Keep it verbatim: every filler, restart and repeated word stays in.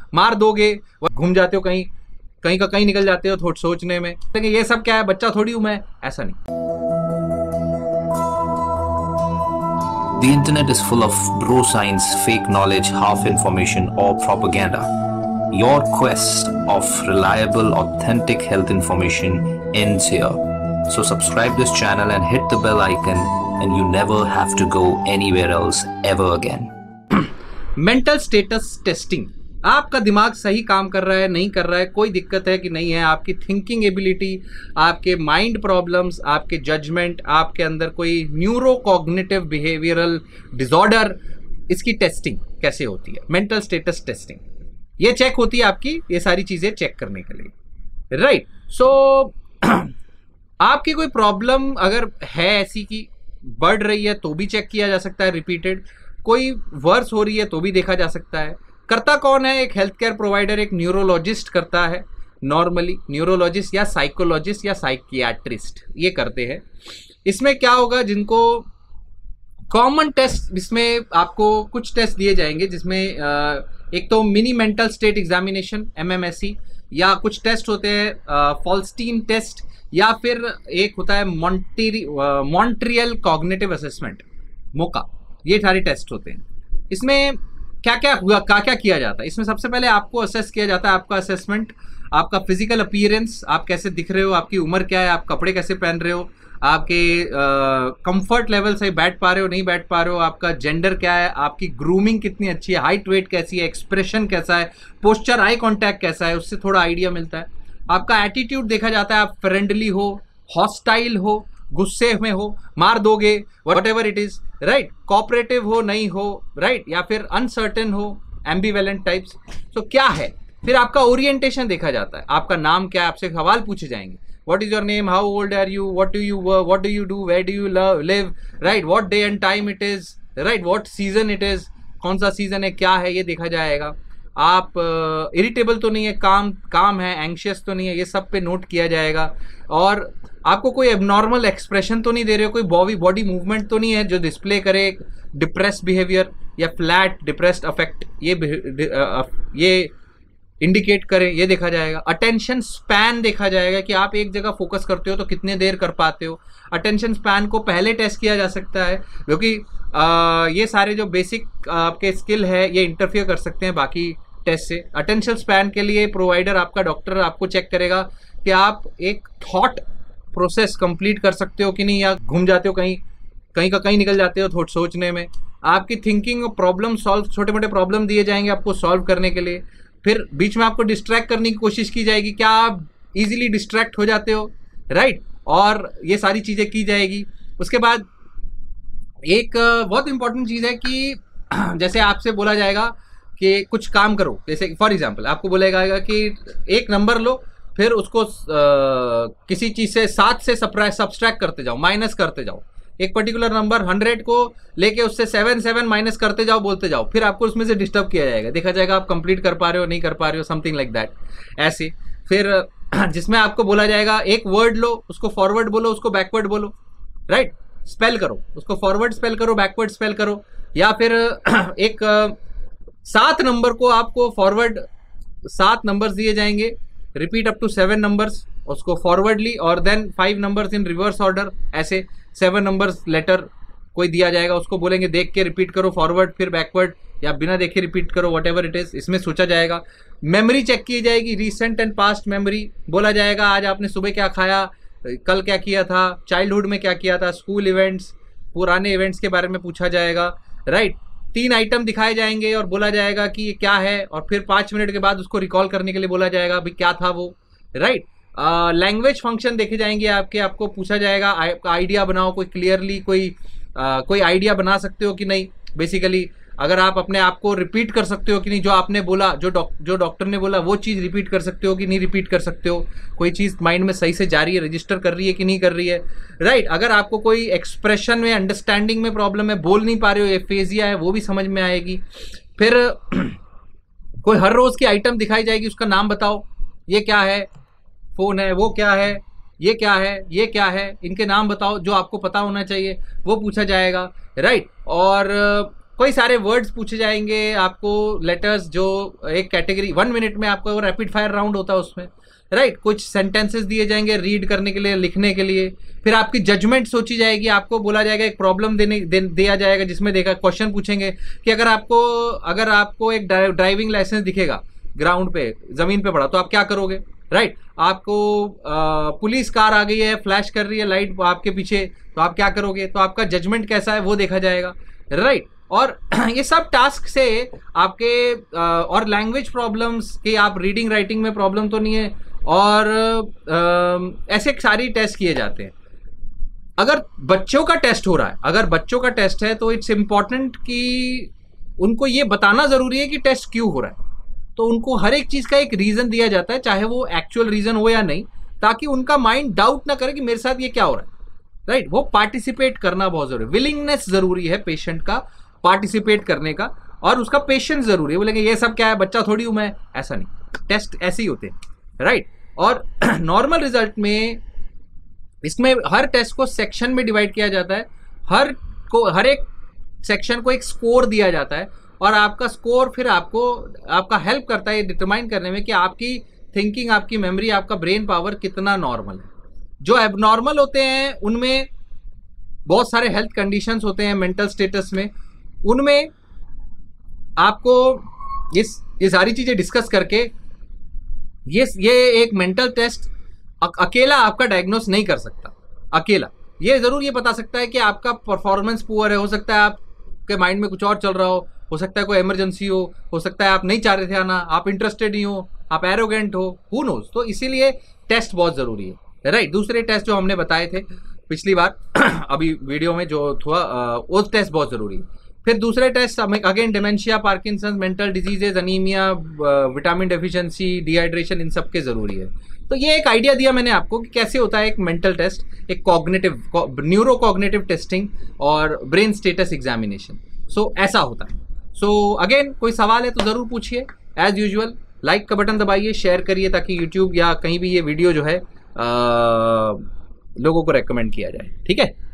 मार दोगे, घूम जाते हो कहीं कहीं का कहीं निकल जाते हो थोड़ा सोचने में, लेकिन ये सब क्या है, बच्चा थोड़ी हूं मैं, ऐसा नहीं। The internet is full of bro science, fake knowledge, half information, or propaganda. Your quest of reliable, authentic health information ends here. So subscribe this channel and hit the bell icon, and you never have to go anywhere else ever again. Mental status testing, आपका दिमाग सही काम कर रहा है नहीं कर रहा है, कोई दिक्कत है कि नहीं है, आपकी थिंकिंग एबिलिटी, आपके माइंड प्रॉब्लम्स, आपके जजमेंट, आपके अंदर कोई न्यूरो कॉग्निटिव बिहेवियरल डिसऑर्डर, इसकी टेस्टिंग कैसे होती है? मेंटल स्टेटस टेस्टिंग ये चेक होती है आपकी, ये सारी चीज़ें चेक करने के लिए, राइट। सो आपकी कोई प्रॉब्लम अगर है ऐसी कि बढ़ रही है तो भी चेक किया जा सकता है, रिपीटेड कोई वर्स हो रही है तो भी देखा जा सकता है। करता कौन है? एक हेल्थ केयर प्रोवाइडर, एक न्यूरोलॉजिस्ट करता है नॉर्मली, न्यूरोलॉजिस्ट या साइकोलॉजिस्ट या साइकियाट्रिस्ट ये करते हैं। इसमें क्या होगा, जिनको कॉमन टेस्ट, इसमें आपको कुछ टेस्ट दिए जाएंगे जिसमें एक तो mini mental state examination M M S E, या कुछ टेस्ट होते हैं फॉल्स्टीन टेस्ट, या फिर एक होता है मॉन्टेरी मॉन्ट्रियल कॉग्निटिव असेसमेंट मोका, ये सारे टेस्ट होते हैं। इसमें क्या क्या हुआ, क्या क्या किया जाता है? इसमें सबसे पहले आपको असेस किया जाता है, आपका असेसमेंट, आपका फिजिकल अपीयरेंस, आप कैसे दिख रहे हो, आपकी उम्र क्या है, आप कपड़े कैसे पहन रहे हो, आपके कंफर्ट लेवल से बैठ पा रहे हो नहीं बैठ पा रहे हो, आपका जेंडर क्या है, आपकी ग्रूमिंग कितनी अच्छी है, हाइट वेट कैसी है, एक्सप्रेशन कैसा है, पोस्चर आई कॉन्टैक्ट कैसा है, उससे थोड़ा आइडिया मिलता है। आपका एटीट्यूड देखा जाता है, आप फ्रेंडली हो, हॉस्टाइल हो, गुस्से में हो, मार दोगे, whatever it is, right, cooperative हो नहीं हो, राइट, या फिर अनसर्टेन हो, एम्बिवेलेंट टाइप्स। तो क्या है, फिर आपका ओरिएंटेशन देखा जाता है, आपका नाम क्या है, आपसे सवाल पूछे जाएंगे, what is your name, how old are you, what do you work, what do you do, where do you live, right, what day and time it is, right, what season it is, कौन सा season है, क्या है, ये देखा जाएगा। आप irritable uh, तो नहीं है, काम काम है, एंग्शियस तो नहीं है, ये सब पे नोट किया जाएगा। और आपको कोई एबनॉर्मल एक्सप्रेशन तो नहीं दे रहे हो, कोई बॉडी बॉडी मूवमेंट तो नहीं है जो डिस्प्ले करे डिप्रेस्ड बिहेवियर या फ्लैट डिप्रेस्ड अफेक्ट, ये ये इंडिकेट करे, ये देखा जाएगा। अटेंशन स्पैन देखा जाएगा कि आप एक जगह फोकस करते हो तो कितने देर कर पाते हो। अटेंशन स्पैन को पहले टेस्ट किया जा सकता है, क्योंकि ये सारे जो बेसिक आपके स्किल है ये इंटरफियर कर सकते हैं बाकी टेस्ट से। अटेंशन स्पैन के लिए प्रोवाइडर, आपका डॉक्टर आपको चेक करेगा कि आप एक थॉट प्रोसेस कंप्लीट कर सकते हो कि नहीं, या घूम जाते हो कहीं कहीं का कहीं निकल जाते हो थोड़ा सोचने में। आपकी थिंकिंग और प्रॉब्लम सॉल्व, छोटे मोटे प्रॉब्लम दिए जाएंगे आपको सॉल्व करने के लिए, फिर बीच में आपको डिस्ट्रैक्ट करने की कोशिश की जाएगी, क्या आप इजीली डिस्ट्रैक्ट हो जाते हो, राइट, और ये सारी चीज़ें की जाएगी। उसके बाद एक बहुत इंपॉर्टेंट चीज़ है कि जैसे आपसे बोला जाएगा कि कुछ काम करो, जैसे फॉर एग्जांपल आपको बोलेगा कि एक नंबर लो, फिर उसको आ, किसी चीज़ से सात से सब्सट्रैक्ट करते जाओ, माइनस करते जाओ, एक पर्टिकुलर नंबर हंड्रेड को लेके उससे सेवन सेवन माइनस करते जाओ, बोलते जाओ, फिर आपको उसमें से डिस्टर्ब किया जाएगा, देखा जाएगा आप कंप्लीट कर पा रहे हो नहीं कर पा रहे हो, समथिंग लाइक दैट। ऐसे फिर जिसमें आपको बोला जाएगा एक वर्ड लो, उसको फॉरवर्ड बोलो, उसको बैकवर्ड बोलो, राइट, स्पेल करो, उसको फॉरवर्ड स्पेल करो, बैकवर्ड स्पेल करो, या फिर एक सात नंबर को आपको फॉरवर्ड सात नंबर्स दिए जाएंगे, repeat up to seven numbers, उसको फॉरवर्डली, और then five numbers in reverse order, ऐसे सेवन नंबर्स लेटर कोई दिया जाएगा, उसको बोलेंगे देख के रिपीट करो फॉरवर्ड, फिर बैकवर्ड, या बिना देखे रिपीट करो, वट एवर इट इज। इसमें सोचा जाएगा। मेमोरी चेक की जाएगी, रिसेंट एंड पास्ट मेमोरी, बोला जाएगा आज आपने सुबह क्या खाया, कल क्या किया था, चाइल्डहुड में क्या किया था, स्कूल इवेंट्स, पुराने इवेंट्स के बारे में पूछा जाएगा, राइट। तीन आइटम दिखाए जाएंगे और बोला जाएगा कि ये क्या है, और फिर पाँच मिनट के बाद उसको रिकॉल करने के लिए बोला जाएगा भाई क्या था वो, राइट। लैंग्वेज फंक्शन देखे जाएंगे आपके, आपको पूछा जाएगा आइडिया बनाओ, कोई क्लियरली कोई uh, कोई आइडिया बना सकते हो कि नहीं, बेसिकली अगर आप अपने आप को रिपीट कर सकते हो कि नहीं, जो आपने बोला, जो डॉक जो डॉक्टर ने बोला वो चीज़ रिपीट कर सकते हो कि नहीं रिपीट कर सकते हो, कोई चीज़ माइंड में सही से जा रही है, रजिस्टर कर रही है कि नहीं कर रही है, राइट। अगर आपको कोई एक्सप्रेशन में, अंडरस्टैंडिंग में प्रॉब्लम है, बोल नहीं पा रहे हो, एफेजिया है, वो भी समझ में आएगी। फिर कोई हर रोज़ की आइटम दिखाई जाएगी, उसका नाम बताओ, ये क्या है, फ़ोन है, वो क्या है, ये क्या है, ये क्या है, इनके नाम बताओ, जो आपको पता होना चाहिए वो पूछा जाएगा, राइट। और कोई सारे वर्ड्स पूछे जाएंगे आपको, लेटर्स, जो एक कैटेगरी वन मिनट में आपको रैपिड फायर राउंड होता है उसमें, राइट right? कुछ सेंटेंसेस दिए जाएंगे रीड करने के लिए, लिखने के लिए। फिर आपकी जजमेंट सोची जाएगी, आपको बोला जाएगा, एक प्रॉब्लम देने दे, दिया जाएगा जिसमें देखा क्वेश्चन पूछेंगे कि अगर आपको अगर आपको एक ड्राइविंग लाइसेंस दिखेगा ग्राउंड पे, जमीन पे पड़ा, तो आप क्या करोगे, राइट right? आपको आ, पुलिस कार आ गई है, फ्लैश कर रही है लाइट आपके पीछे, तो आप क्या करोगे, तो आपका जजमेंट कैसा है वो देखा जाएगा, राइट right? और ये सब टास्क से आपके आ, और लैंग्वेज प्रॉब्लम्स कि आप रीडिंग राइटिंग में प्रॉब्लम तो नहीं है, और आ, ऐसे सारी टेस्ट किए जाते हैं। अगर बच्चों का टेस्ट हो रहा है, अगर बच्चों का टेस्ट है तो इट्स इम्पॉर्टेंट कि उनको ये बताना जरूरी है कि टेस्ट क्यों हो रहा है। तो उनको हर एक चीज का एक रीजन दिया जाता है, चाहे वो एक्चुअल रीजन हो या नहीं, ताकि उनका माइंड डाउट ना करे कि मेरे साथ ये क्या हो रहा है, राइट right? वो पार्टिसिपेट करना बहुत जरूरी है, विलिंगनेस जरूरी है पेशेंट का पार्टिसिपेट करने का, और उसका पेशेंस जरूरी है। बोलेंगे ये सब क्या है, बच्चा थोड़ी हूं मैं, ऐसा नहीं, टेस्ट ऐसे ही होते हैं, राइट right? और नॉर्मल रिजल्ट में इसमें हर टेस्ट को सेक्शन में डिवाइड किया जाता है, हर को हर एक सेक्शन को एक स्कोर दिया जाता है, और आपका स्कोर फिर आपको आपका हेल्प करता है डिटरमाइन करने में कि आपकी थिंकिंग, आपकी मेमोरी, आपका ब्रेन पावर कितना नॉर्मल है। जो एबनॉर्मल होते हैं उनमें बहुत सारे हेल्थ कंडीशंस होते हैं मेंटल स्टेटस में, उनमें आपको इस ये सारी चीजें डिस्कस करके ये ये एक मेंटल टेस्ट अकेला आपका डायग्नोस नहीं कर सकता। अकेला ये जरूर ये बता सकता है कि आपका परफॉर्मेंस पुअर है, हो सकता है आपके माइंड में कुछ और चल रहा हो हो सकता है कोई इमरजेंसी हो हो सकता है आप नहीं चाह रहे थे आना, आप इंटरेस्टेड नहीं हो, आप एरोगेंट हो, हु नोज। तो इसीलिए टेस्ट बहुत जरूरी है, राइट right? दूसरे टेस्ट जो हमने बताए थे पिछली बार अभी वीडियो में जो था, वो टेस्ट बहुत जरूरी है। फिर दूसरे test again dementia, Parkinson's, mental diseases, anaemia, vitamin deficiency, dehydration, इन सब के जरूरी है। तो ये एक आइडिया दिया मैंने आपको कि कैसे होता है एक मेंटल टेस्ट, एक कॉग्निटिव न्यूरो कॉग्निटिव टेस्टिंग और ब्रेन स्टेटस एग्जामिनेशन। सो ऐसा होता है। सो so, अगेन कोई सवाल है तो ज़रूर पूछिए। एज यूजुअल लाइक का बटन दबाइए, शेयर करिए, ताकि यूट्यूब या कहीं भी ये वीडियो जो है आ, लोगों को रेकमेंड किया जाए। ठीक है।